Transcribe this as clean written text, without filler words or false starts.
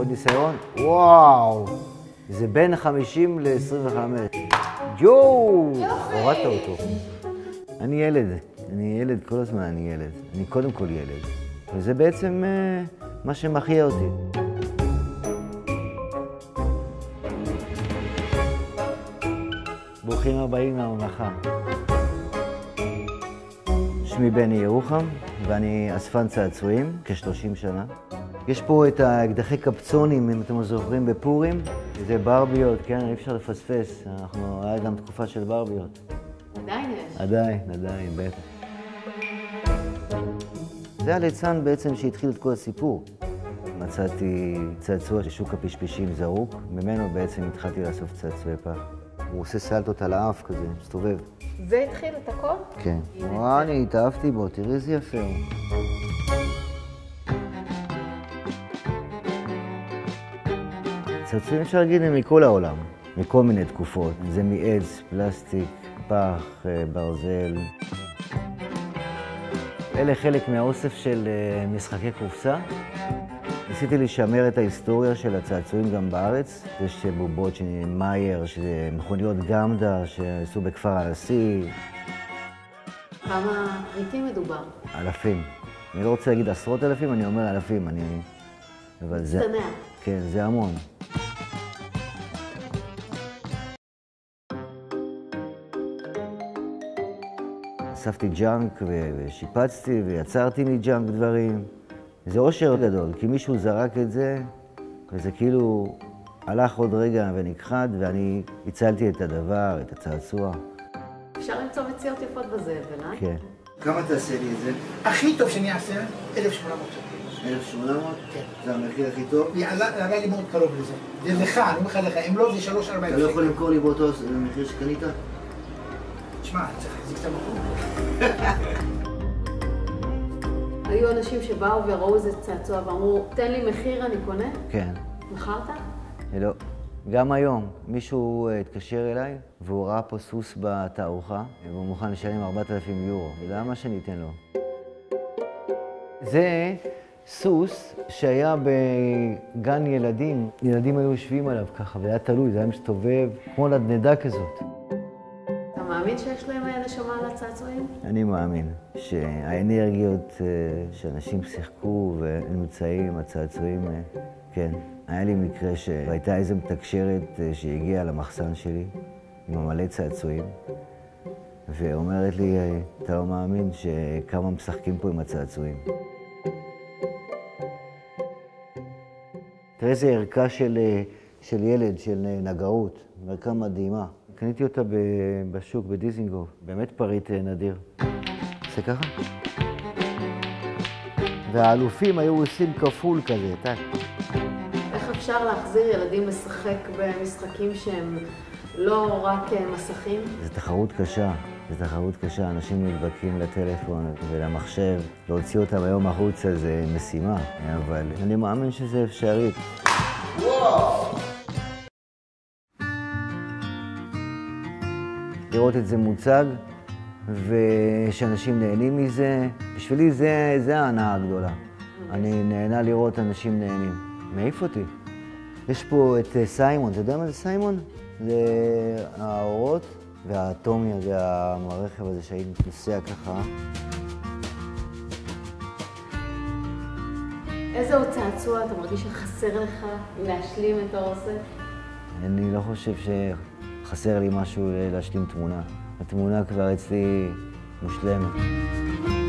עוד ניסיון? וואו! זה בין 50 ל-25. יואו! הורדת אותו. אני ילד, כל הזמן אני ילד. אני קודם כל ילד. וזה בעצם מה שמחיה אותי. ברוכים הבאים לממלכה. שמי בני ירוחם, ואני אספן צעצועים כ-30 שנה. יש פה את האקדחי קפצונים, אם אתם זוכרים, בפורים. זה ברביות, כן, אי אפשר לפספס. היה גם תקופה של ברביות. עדיין יש? עדיין, בטח. זה הליצן בעצם שהתחיל את כל הסיפור. מצאתי צעצוע של שוק הפשפשים זרוק, ממנו בעצם התחלתי לאסוף צעצועי פח. הוא עושה סלטות על האף כזה, מסתובב. זה התחיל את הכל? כן. וואו, אני התאהבתי בו, תראי איזה יפה הוא. צעצועים אפשר להגיד הם מכל העולם, מכל מיני תקופות. זה מעץ, פלסטיק, פח, ברזל. אלה חלק מהאוסף של משחקי קופסה. ניסיתי לשמר את ההיסטוריה של הצעצועים גם בארץ. יש בובות של מאייר, שזה מכוניות גמדה שעשו בכפר הנשיא. כמה פריטים מדובר? אלפים. אני לא רוצה להגיד עשרות אלפים, אני אומר אלפים. אבל זה... מצטנע. כן, זה המון. אספתי ג'אנק ושיפצתי ויצרתי מג'אנק דברים. זה אושר גדול, כי מישהו זרק את זה, וזה כאילו הלך עוד רגע ונכחד, ואני הצלתי את הדבר, את הצעצוע. אפשר למצוא מציאות יפות בזבל, אה? כן. כמה תעשה לי את זה? הכי טוב שאני אעשה, 1,800 שקל. 1,800? כן. זה המחיר הכי טוב? עלה לי מאוד קרוב לזה. זה לך, אני אומר לך לך, אם לא זה 3-4 שקל. אתה לא יכול למכור לי באותו מחיר שקנית? תשמע, צריך להחזיק את המקום. היו אנשים שבאו וראו איזה צעצוע ואמרו, תן לי מחיר, אני קונה? כן. מכרת? לא. גם היום מישהו התקשר אליי והוא ראה פה סוס בתערוכה והוא מוכן לשלם 4,000 יורו. למה שאני אתן לו? זה סוס שהיה בגן ילדים. ילדים היו יושבים עליו ככה וזה היה תלוי, זה היה מסתובב כמו נדנדה כזאת. אתה מאמין שיש להם נשמה על הצעצועים? אני מאמין שהאנרגיות שאנשים שיחקו ונמצאים, הצעצועים, כן. היה לי מקרה שהייתה איזו מתקשרת שהגיעה למחסן שלי עם המלא צעצועים ואומרת לי, אתה לא מאמין שכמה משחקים פה עם הצעצועים. תראה איזה ערכה של ילד, של נגרות, ערכה מדהימה. קניתי אותה בשוק, בדיזינגוף, באמת פריט נדיר. עושה ככה? והאלופים היו עושים כפול כזה, טק. איך אפשר להחזיר ילדים לשחק במשחקים שהם לא רק מסכים? זו תחרות קשה, אנשים נדבקים לטלפון ולמחשב. להוציא אותם היום החוצה זה משימה, אבל אני מאמין שזה אפשרי. וואו! לראות את זה מוצג, ושאנשים נהנים מזה. בשבילי זה ההנאה הגדולה. אני נהנה לראות אנשים נהנים. מעיף אותי. יש פה את סיימון, אתה יודע מה זה סיימון? זה האורות והאטומיה, זה הרכב הזה שהייתי נוסע ככה. איזה עוד צעצוע אתה מרגיש שחסר לך להשלים את האוסף? אני לא חושב שחסר לי משהו להשלים תמונה. התמונה כבר אצלי מושלמת.